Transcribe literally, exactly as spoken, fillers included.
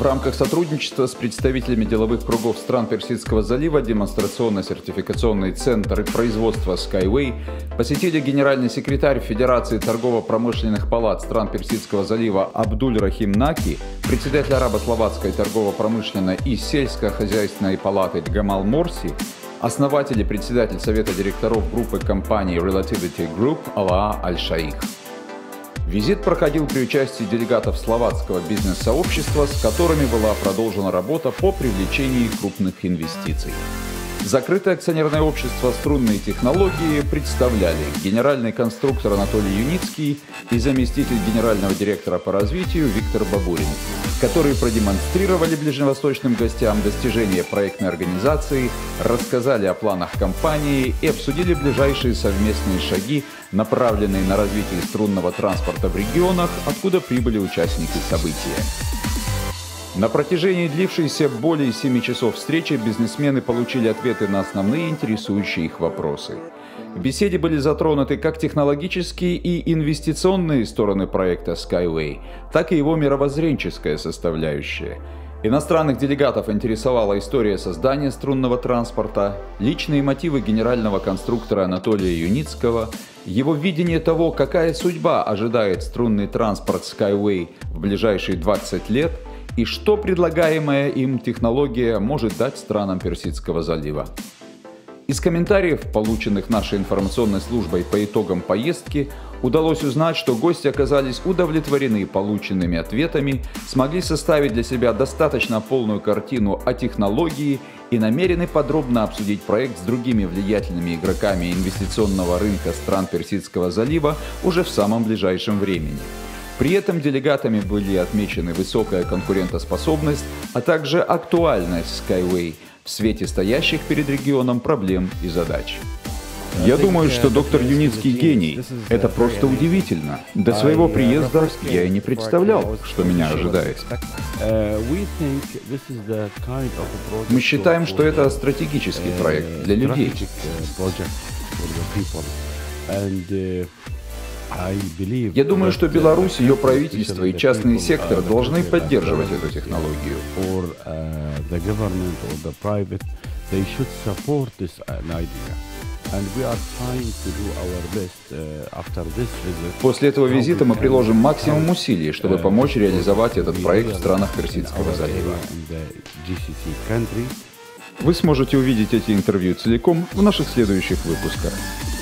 В рамках сотрудничества с представителями деловых кругов стран Персидского залива демонстрационно-сертификационный центр и производство Skyway посетили генеральный секретарь Федерации торгово-промышленных палат стран Персидского залива Абдуль-Рахим Наки, председатель Арабо-Словацкой торгово-промышленной и сельскохозяйственной палаты Гамал Морси, основатель и председатель совета директоров группы компаний Relativity Group Алаа Аль-Шаих. Визит проходил при участии делегатов словацкого бизнес-сообщества, с которыми была продолжена работа по привлечению крупных инвестиций. Закрытое акционерное общество «Струнные технологии» представляли генеральный конструктор Анатолий Юницкий и заместитель генерального директора по развитию Виктор Бабурин, которые продемонстрировали ближневосточным гостям достижения проектной организации, рассказали о планах компании и обсудили ближайшие совместные шаги, направленные на развитие струнного транспорта в регионах, откуда прибыли участники события. На протяжении длившейся более семи часов встречи бизнесмены получили ответы на основные интересующие их вопросы. В беседе были затронуты как технологические и инвестиционные стороны проекта Skyway, так и его мировоззренческая составляющая. Иностранных делегатов интересовала история создания струнного транспорта, личные мотивы генерального конструктора Анатолия Юницкого, его видение того, какая судьба ожидает струнный транспорт Skyway в ближайшие двадцать лет, и что предлагаемая им технология может дать странам Персидского залива. Из комментариев, полученных нашей информационной службой по итогам поездки, удалось узнать, что гости оказались удовлетворены полученными ответами, смогли составить для себя достаточно полную картину о технологии и намерены подробно обсудить проект с другими влиятельными игроками инвестиционного рынка стран Персидского залива уже в самом ближайшем времени. При этом делегатами были отмечены высокая конкурентоспособность, а также актуальность Skyway в свете стоящих перед регионом проблем и задач. Я думаю, что доктор Юницкий гений. Это просто удивительно. До своего приезда я и не представлял, что меня ожидает. Мы считаем, что это стратегический проект для людей. Я думаю, что Беларусь, ее правительство и частный сектор должны поддерживать эту технологию. После этого визита мы приложим максимум усилий, чтобы помочь реализовать этот проект в странах Персидского залива. Вы сможете увидеть эти интервью целиком в наших следующих выпусках.